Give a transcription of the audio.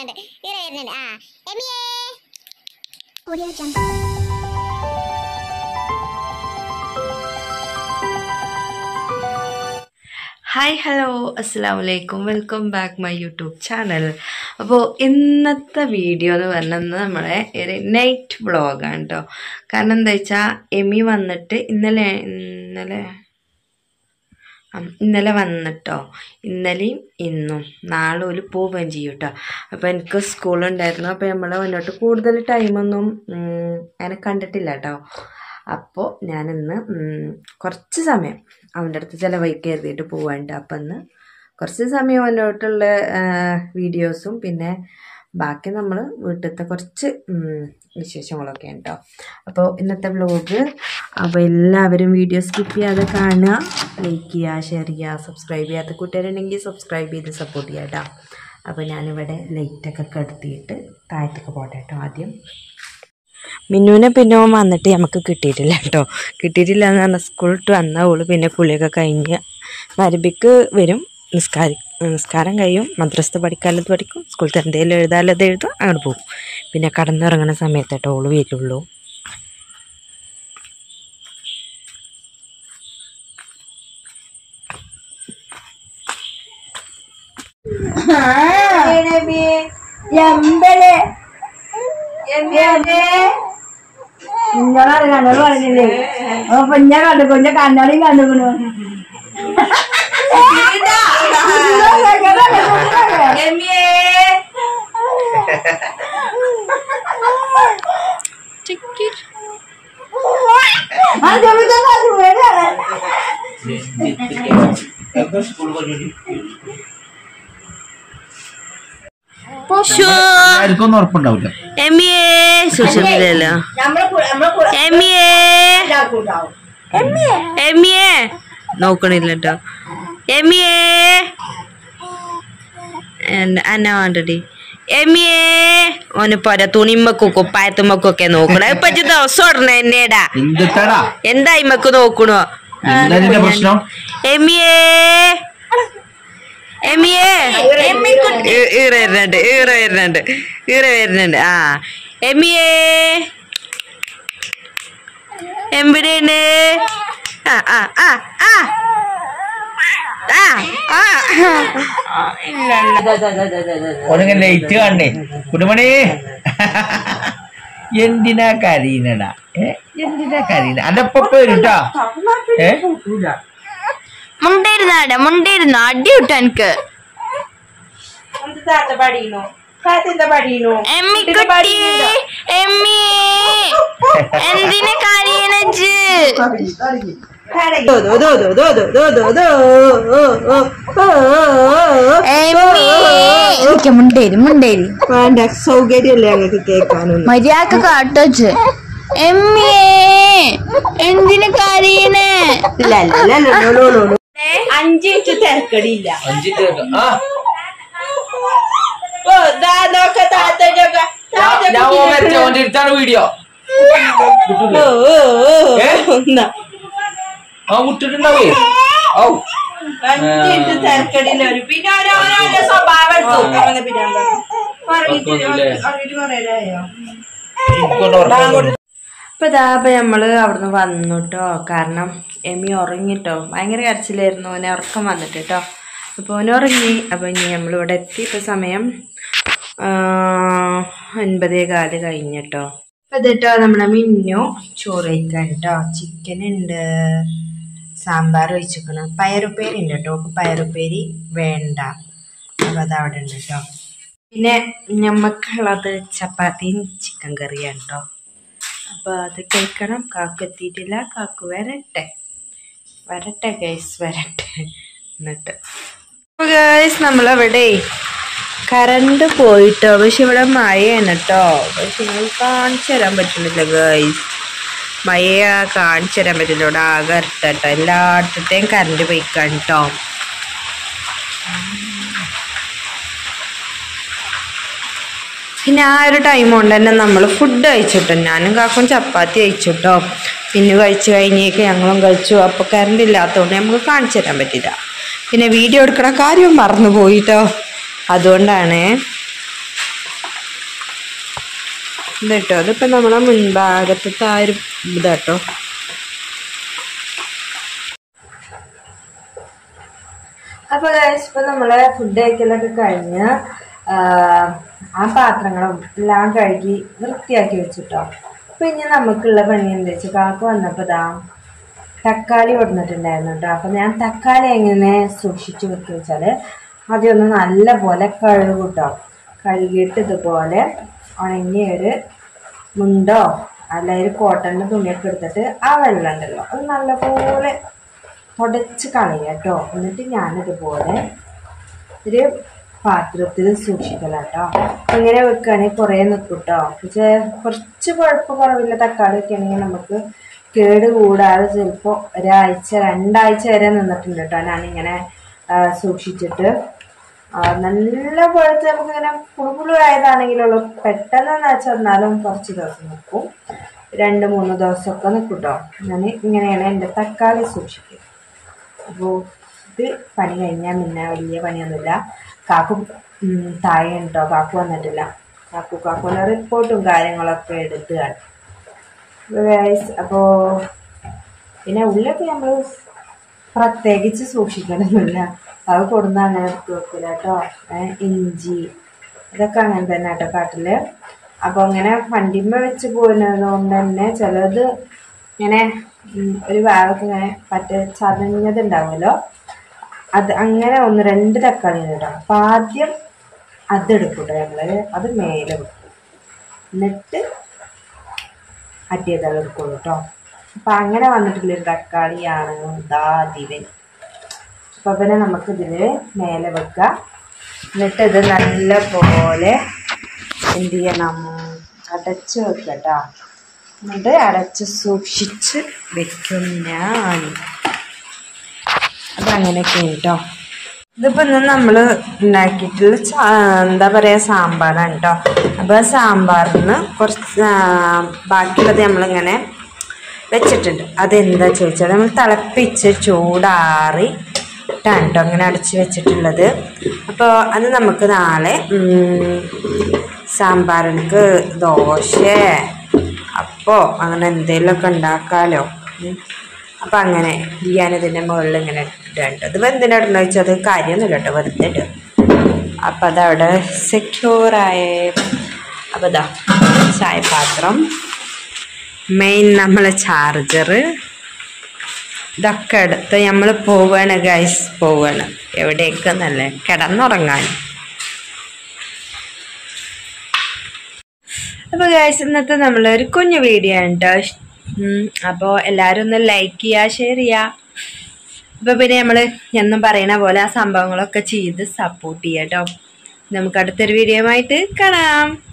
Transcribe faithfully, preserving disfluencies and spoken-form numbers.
വരുന്നുണ്ട് ഈറ വരുന്നുണ്ട് ആ എമിയേ ഓഡിയോ ജംപ് ഹായ് ഹലോ അസ്സലാമു അലൈക്കും welcome back my YouTube channel. അപ്പോൾ ഇന്നത്തെ വീഡിയോ എന്ന് പറഞ്ഞാൽ നമ്മളെ ഒരു നൈറ്റ് വ്ളോഗാണ് കേട്ടോ. കാരണം എന്താ വെച്ചാൽ എമി വന്നിട്ട് ഇന്നലെ ഇന്നലെ ഇന്നലെ വന്നിട്ടോ ഇന്നലെയും ഇന്നും നാളെ ഒരു പോവുകയും ചെയ്യും കേട്ടോ. അപ്പോൾ എനിക്ക് സ്കൂളുണ്ടായിരുന്നു. അപ്പോൾ നമ്മൾ മുന്നോട്ട് കൂടുതൽ ടൈമൊന്നും അങ്ങനെ കണ്ടിട്ടില്ല കേട്ടോ. അപ്പോൾ ഞാനിന്ന് കുറച്ച് സമയം അവൻ്റെ അടുത്ത് ചിലവഴിക്ക് കരുതിയിട്ട് പോവാണ്ട്. അപ്പം ഇന്ന് കുറച്ച് സമയം മുന്നോട്ടുള്ള വീഡിയോസും പിന്നെ ബാക്കി നമ്മൾ വീട്ടിലത്തെ കുറച്ച് വിശേഷങ്ങളൊക്കെ ഉണ്ടോ. അപ്പോൾ ഇന്നത്തെ വ്ലോഗ് അപ്പോൾ എല്ലാവരും വീഡിയോ സ്കിപ്പ് ചെയ്യാതെ കാണുക, ലൈക്ക് ചെയ്യുക, ഷെയർ ചെയ്യുക, സബ്സ്ക്രൈബ് ചെയ്യാത്ത കൂട്ടുകാരുണ്ടെങ്കിൽ സബ്സ്ക്രൈബ് ചെയ്ത് സപ്പോർട്ട് ചെയ്യാം കേട്ടോ. അപ്പോൾ ഞാനിവിടെ ലൈറ്റൊക്കെ കെടുത്തിയിട്ട് താഴത്തൊക്കെ പോട്ടെ കേട്ടോ. ആദ്യം മിന്നുവിനെ പിന്നെ വന്നിട്ട് നമുക്ക് കിട്ടിയിട്ടില്ല കേട്ടോ. കിട്ടിയിട്ടില്ല എന്ന് പറഞ്ഞാൽ സ്കൂളിട്ട് വന്ന ഓള് പിന്നെ കുളിയൊക്കെ കഴിഞ്ഞ് മരബിക്ക് വരും, നിസ്കാരി നിസ്കാരം കഴിയും, മദ്രസ പഠിക്കാലത്ത് പഠിക്കും, സ്കൂളിൽ എന്തെങ്കിലും എഴുതാലത് എഴുതും, അങ്ങോട്ട് പോകും. പിന്നെ കടന്നിറങ്ങുന്ന സമയത്തായിട്ട് ഓള് വരുള്ളൂ. നിങ്ങളെ കണ്ണൂർ പറഞ്ഞില്ലേ അപ്പൊ ഞാൻ കണ്ടു കൊഞ്ച കണ്ണാടിയും കണ്ടുകൊണ്ടു ഉറപ്പുണ്ടാവില്ല നോക്കണില്ല കേട്ടോ. എമിയേ അന്ന വേണ്ടടി എമിയേ ഓന് പോരാ തുണിമ്മക്കും കുപ്പായത്തുമ്മക്കൊക്കെ നോക്കണ ഇപ്പൊ ദിവസം ഇടണ എന്നേടാ എന്താ ഇമ്മക്ക് നോക്കണോ. എമിയേ എമിയേ ഈറ വരുന്നുണ്ട് ഈറ വരുന്നുണ്ട് ഈറ വരുന്നുണ്ട് ആ എമിയേ എവിടെയാണ്? ആ ആ ആ ആ ലൈറ്റ് കാണണേ കുടുമണി എന്തിനാ കരീനടാ എന്തിനാ കരീന അതൊപ്പം വരും കേട്ടോ. ഏ മുണ്ടിരുന്നാടെ മുണ്ടിരുന്നോ അടി വിട്ടു എനിക്ക്. എന്തിനെ കരയണജ്? മുണ്ടേരി മുണ്ടേരി സൗകര്യല്ലേ ഞങ്ങൾക്ക് കേൾക്കാനൊന്നും മര്യാദക്ക് കാട്ടോച്ച്. എമ്മിയേ എന്തിനെ കരയണേ? അഞ്ച് മിനിറ്റ് തിരക്കടിയില്ല. വീഡിയോ ആ വിട്ടിട്ടുണ്ടാവേ ഓ അഞ്ച് തിരക്കടിയില്ല. പിന്നെ ഓരോരോ സ്വഭാവം അപ്പൊ ഇതാപ്പ നമ്മള് അവിടുന്ന് വന്നു കേട്ടോ. കാരണം എമി ഉറങ്ങിട്ടോ, ഭയങ്കര കരച്ചിലായിരുന്നു, ഓനെ ഉറക്കം വന്നിട്ട് കേട്ടോ. അപ്പോൾ ഓന് ഉറങ്ങി. അപ്പോൾ ഇനി നമ്മളിവിടെ എത്തി. ഇപ്പോൾ സമയം ഒൻപതേ കാല് കഴിഞ്ഞിട്ടോ. അപ്പോൾ ഇതിട്ടോ നമ്മുടെ മിന്നു ചോറ് കഴിക്കാൻ കേട്ടോ. ചിക്കൻ ഉണ്ട്, സാമ്പാർ ഒഴിച്ചിക്കണം, പയറുപ്പേരി ഉണ്ട് കേട്ടോ. പയറുപ്പേരി വേണ്ട, അപ്പോൾ അതവിടെ ഉണ്ട് കേട്ടോ. പിന്നെ ഞമ്മക്കുള്ളത് ചപ്പാത്തിയും ചിക്കൻ കറിയാണ് കേട്ടോ. അപ്പോൾ അത് കഴിക്കണം. കാക്കു എത്തിയിട്ടില്ല, കാക്കു വരട്ടെ വരട്ടെ ഗൈസ് വരട്ടെ. എന്നിട്ട് അപ്പോൾ ഗൈസ് നമ്മളവിടെ കറണ്ട് പോയിട്ടോ. പക്ഷെ ഇവിടെ മഴയാണ് കേട്ടോ. പക്ഷെ നിങ്ങൾ കാണിച്ചു തരാൻ പറ്റുന്നില്ല ഗൈസ്, മഴ കാണിച്ചു തരാൻ പറ്റില്ല. ഇവിടെ ആകെ ഇരട്ടോ, എല്ലായിടത്തേയും കറണ്ട് പോയിക്കാൻ കേട്ടോ. പിന്നെ ആ ഒരു ടൈം കൊണ്ട് തന്നെ നമ്മൾ ഫുഡ് കഴിച്ചിട്ടോ. ഞാനും കാക്കും ചപ്പാത്തി കഴിച്ചിട്ടോ. പിന്നെ കഴിച്ച് കഴിഞ്ഞേക്ക് ഞങ്ങളും കഴിച്ചു. അപ്പോൾ കറണ്ട് ഇല്ലാത്തതുകൊണ്ട് നമുക്ക് കാണിച്ചു തരാൻ പറ്റില്ല. പിന്നെ വീഡിയോ എടുക്കണ കാര്യം മറന്നു പോയിട്ടോ, അതുകൊണ്ടാണ്. ഇതട്ടോ അതിപ്പോൾ നമ്മളെ മുൻഭാഗത്തെ ആ ഒരു ഇതാട്ടോ. അപ്പോൾ ഗൈസ് ഇപ്പോൾ നമ്മളെ ഫുഡ് കഴിക്കലൊക്കെ കഴിഞ്ഞ് ആ പാത്രങ്ങളും എല്ലാം കഴുകി വൃത്തിയാക്കി വെച്ചിട്ടോ. അപ്പോൾ ഇനി നമുക്കുള്ള പണി എന്താ വെച്ചാൽ കാക്ക വന്നപ്പോൾ ഇതാ തക്കാളി കൊടുത്തിട്ടുണ്ടായിരുന്നു കേട്ടോ. അപ്പോൾ ഞാൻ തക്കാളി എങ്ങനെ സൂക്ഷിച്ച് വെക്കുക വെച്ചാൽ ആദ്യം ഒന്ന് നല്ല പോലെ കഴുകും കേട്ടോ. കഴുകിയിട്ട് ഇതുപോലെ ഉണങ്ങിയൊരു മുണ്ടോ അല്ലെങ്കിൽ കോട്ടൻ്റെ തുണിയൊക്കെ എടുത്തിട്ട് ആ വെള്ളം ഉണ്ടല്ലോ അത് നല്ലപോലെ തുടച്ച് കളയുക കേട്ടോ. എന്നിട്ട് ഞാനിതുപോലെ ഒരു പാത്രത്തിൽ സൂക്ഷിക്കല കേട്ടോ. അങ്ങനെ വെക്കുകയാണെങ്കിൽ കുറേ നിൽക്കും കേട്ടോ. പക്ഷേ കുറച്ച് കുഴപ്പം കുറവില്ല തക്കാളി ഒക്കെ ആണെങ്കിൽ നമുക്ക് കേട് കൂടാതെ ചിലപ്പോൾ ഒരാഴ്ച രണ്ടാഴ്ച വരെ നിന്നിട്ടുണ്ട് കേട്ടോ. ഞാനിങ്ങനെ സൂക്ഷിച്ചിട്ട് നല്ല പഴുത്ത് നമുക്കിങ്ങനെ പുളുപുളു ആയതാണെങ്കിലുള്ളൂ പെട്ടെന്ന് വെച്ചെന്നാലും കുറച്ച് ദിവസം നിൽക്കും, രണ്ട് മൂന്ന് ദിവസമൊക്കെ നിൽക്കും കേട്ടോ. ഞാൻ ഇങ്ങനെയാണ് എൻ്റെ തക്കാളി സൂക്ഷിക്കുക. അപ്പോൾ ഇത് പണി കഴിഞ്ഞാൽ പിന്നെ വലിയ പണിയൊന്നുമില്ല. കാക്കു താഴെ കേട്ടോ, കാക്കു വന്നിട്ടില്ല. കാക്കു കാക്കുവിൻ്റെ റിപ്പോർട്ടും കാര്യങ്ങളൊക്കെ എടുത്തുകയാണ് ഗൈസ്. അപ്പോൾ പിന്നെ ഉള്ളിലൊക്കെ നമ്മൾ പ്രത്യേകിച്ച് സൂക്ഷിക്കണമെന്നില്ല, അത് കൊടുന്ന അങ്ങനെ എടുത്ത് വെക്കില്ല കേട്ടോ. ഇഞ്ചി ഇതൊക്കെ അങ്ങനെ തന്നെ കേട്ടോ കാട്ടില്. അപ്പോൾ അങ്ങനെ വണ്ടിമ്മ വെച്ച് പോകുന്നത് കൊണ്ട് തന്നെ ചിലത് ഇങ്ങനെ ഒരു ഭാഗത്ത് ഇങ്ങനെ പറ്റ ചതഞ്ഞത് ഉണ്ടാവുമല്ലോ, അത് അങ്ങനെ ഒന്ന് രണ്ട് തക്കാളി കേട്ടോ. അപ്പം ആദ്യം അതെടുക്കും കേട്ടോ ഞങ്ങൾ, അത് മേലെ വെക്കും, എന്നിട്ട് അറ്റിയത് എടുക്കുള്ളൂ കേട്ടോ. അപ്പം അങ്ങനെ വന്നിട്ടുള്ളൊരു തക്കാളിയാണ് ഇതാ ദിവൻ. അപ്പം പിന്നെ നമുക്കിതിൽ മേലെ വെക്കുക, എന്നിട്ട് ഇത് നല്ല പോലെ എന്ത് ചെയ്യണം, അടച്ച് വെക്കുക കേട്ടോ. എന്നിട്ട് അടച്ച് സൂക്ഷിച്ച് വെക്കും ഞാൻ. അതങ്ങനെയൊക്കെ കേട്ടോ. ഇതിപ്പോൾ ഇന്ന് നമ്മൾ ഉണ്ടാക്കിയിട്ടുള്ള എന്താ പറയുക സാമ്പാറാണ് കേട്ടോ. അപ്പോൾ സാമ്പാറിന് കുറച്ച് ബാക്കിയുള്ളത് നമ്മളിങ്ങനെ വെച്ചിട്ടുണ്ട്. അതെന്താ ചോദിച്ചാൽ നമ്മൾ തിളപ്പിച്ച് ചൂടാറി ഇട്ടാണ് കേട്ടോ അങ്ങനെ അടച്ച് വെച്ചിട്ടുള്ളത്. അപ്പോൾ അത് നമുക്ക് നാളെ സാമ്പാറിനക്ക് ദോശ അപ്പോൾ അങ്ങനെ എന്തെങ്കിലുമൊക്കെ ഉണ്ടാക്കാമല്ലോ. അപ്പം അങ്ങനെ ഞാനിതിൻ്റെ മുകളിൽ ഇങ്ങനെ ഇട്ടുണ്ട്. അത് എന്തിനാ ഇടണമെന്ന് വെച്ചാൽ അത് കാര്യമൊന്നുമില്ല കേട്ടോ, വെറുതെ ഇടും. അപ്പം അതവിടെ സെക്യൂറായ. അപ്പം ഇതാ ചായപാത്രം, മെയിൻ നമ്മളെ ചാർജറ്, ഇതൊക്കെ എടുത്ത് നമ്മൾ പോവുകയാണ് ഗൈസ്. പോവുകയാണ് എവിടേക്കെന്നല്ലേ, കിടന്നുറങ്ങാൻ. അപ്പോൾ ഗൈസ് ഇന്നത്തെ നമ്മളൊരു കുഞ്ഞു വീഡിയോ ആണ് കേട്ടോ. അപ്പോൾ എല്ലാവരും ഒന്ന് ലൈക്ക് ചെയ്യുക, ഷെയർ ചെയ്യുക. അപ്പോൾ പിന്നെ നമ്മൾ എന്നും പറയണ പോലെ ആ സംഭവങ്ങളൊക്കെ ചെയ്ത് സപ്പോർട്ട് ചെയ്യാം കേട്ടോ. നമുക്ക് അടുത്തൊരു വീഡിയോ ആയിട്ട് കാണാം.